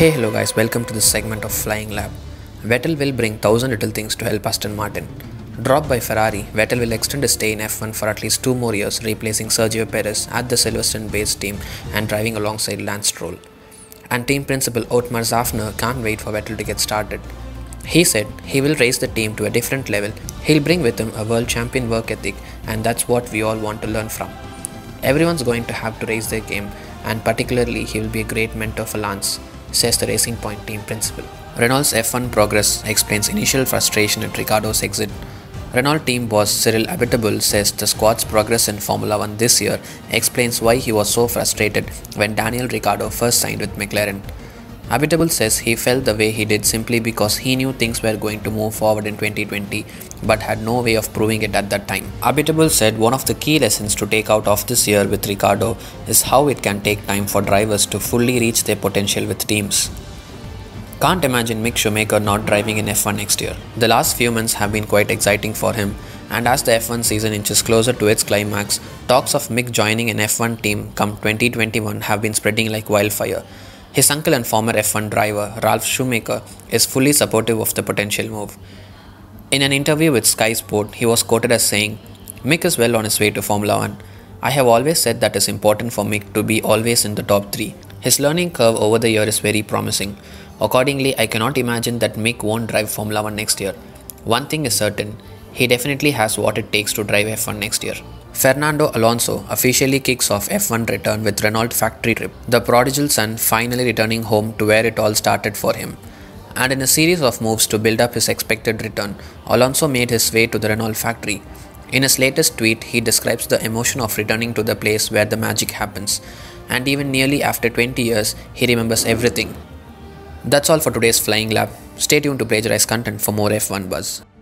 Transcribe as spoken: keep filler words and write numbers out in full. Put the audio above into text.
Hey hello guys, welcome to this segment of Flying Lab. Vettel will bring thousand little things to help Aston Martin. Dropped by Ferrari, Vettel will extend his stay in F one for at least two more years, replacing Sergio Perez at the Silverstone-based team and driving alongside Lance Stroll. And team principal Otmar Szafner can't wait for Vettel to get started. He said he will raise the team to a different level, he'll bring with him a world champion work ethic, and that's what we all want to learn from. Everyone's going to have to raise their game, and particularly he will be a great mentor for Lance, says the Racing Point team principal. Renault's F one progress explains initial frustration at Ricciardo's exit. Renault team boss Cyril Abiteboul says the squad's progress in Formula One this year explains why he was so frustrated when Daniel Ricciardo first signed with McLaren. Abiteboul says he felt the way he did simply because he knew things were going to move forward in twenty twenty but had no way of proving it at that time. Abiteboul said one of the key lessons to take out of this year with Ricciardo is how it can take time for drivers to fully reach their potential with teams. Can't imagine Mick Schumacher not driving in F one next year. The last few months have been quite exciting for him, and as the F one season inches closer to its climax, talks of Mick joining an F one team come twenty twenty-one have been spreading like wildfire. His uncle and former F one driver, Ralf Schumacher, is fully supportive of the potential move. In an interview with Sky Sport, he was quoted as saying, "Mick is well on his way to Formula One. I have always said that it's important for Mick to be always in the top three. His learning curve over the year is very promising. Accordingly, I cannot imagine that Mick won't drive Formula One next year. One thing is certain, he definitely has what it takes to drive F one next year." Fernando Alonso officially kicks off F one return with Renault factory trip, the prodigal son finally returning home to where it all started for him. And in a series of moves to build up his expected return, Alonso made his way to the Renault factory. In his latest tweet, he describes the emotion of returning to the place where the magic happens. And even nearly after twenty years, he remembers everything. That's all for today's Flying Lab. Stay tuned to Plagiarize content for more F one buzz.